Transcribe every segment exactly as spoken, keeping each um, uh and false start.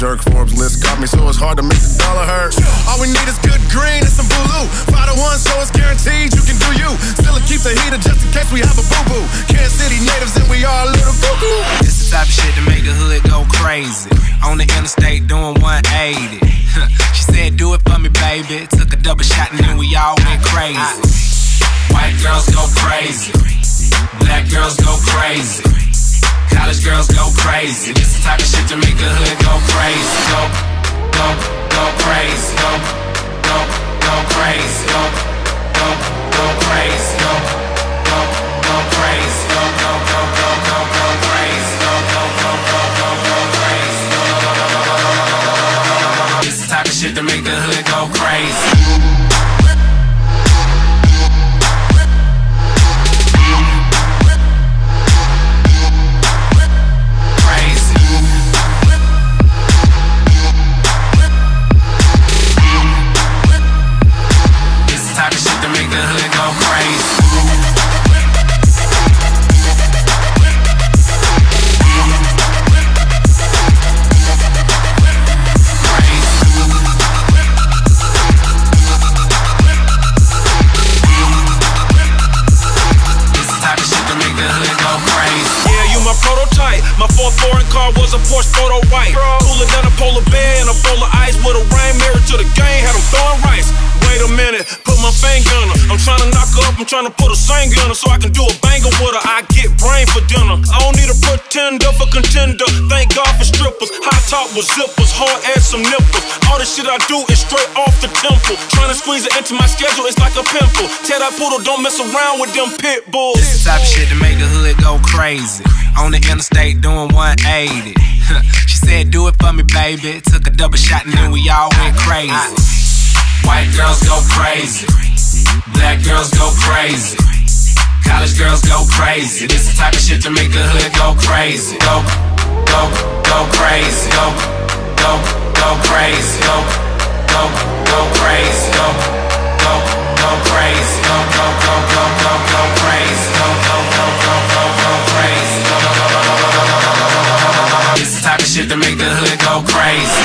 jerk. Forbes list got me, so it's hard to make the dollar hurt. All we need is good green and some blue. Five to one, so it's guaranteed you can do you. Still keep the heater just in case we have a boo-boo. Kansas City natives and we are a little cuckoo. This the type of shit to make the hood go crazy. On the interstate doing one eighty. She said, do it for me, baby. Took a double shot and then we all went crazy. White girls go crazy. Black girls go crazy. College girls go crazy. This the type of shit to make the hood go crazy. Go, go, go crazy. Go, go, go crazy. Go, go, go crazy. Go, go, go crazy. Go, go, go, go, go, go crazy. Go, go, go, go, go, go crazy. This the type of shit to make the hood go crazy. My fourth foreign car was a Porsche photo white. Cooler than a polar bear and a bowl of ice with a rain mirror to the game. Had them throwing rice. Wait a minute, put my finger on her. I'm trying to knock her up, I'm trying to put a singer on her so I can do a banger with her. I get brain for dinner. I don't need a pretender for contender. Thank God for strippers. High top with zippers, hard ass some nipples. All the shit I do is straight off the temple. Trying to squeeze it into my schedule, it's like a pimple. Tell that poodle, don't mess around with them pit bulls. This the type of shit to make the hood go crazy. On the interstate doing one eighty. She said, do it for me, baby. Took a double shot and then we all went crazy. White girls go crazy. Black girls go crazy. College girls go crazy. This the type of shit to make the hood go crazy. Go, go, go crazy. Go, go, go crazy. Go, go, go crazy. Go, go, go crazy. Go, go, go, go, go, go crazy. Go, go, go, go, go, go crazy. This the type of shit to make the hood go crazy.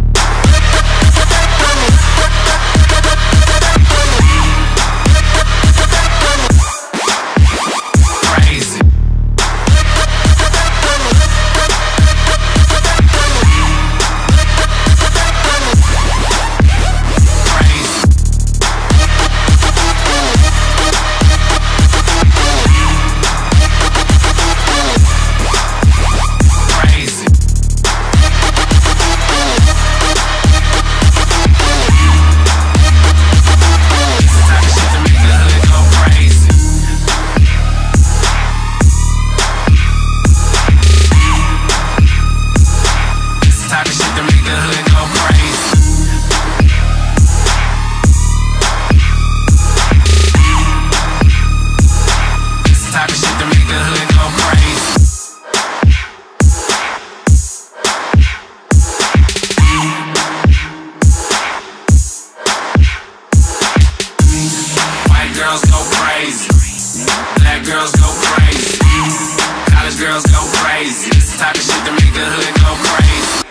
Girls go crazy. Black girls go crazy. College girls go crazy. This the type of shit to make the hood go crazy.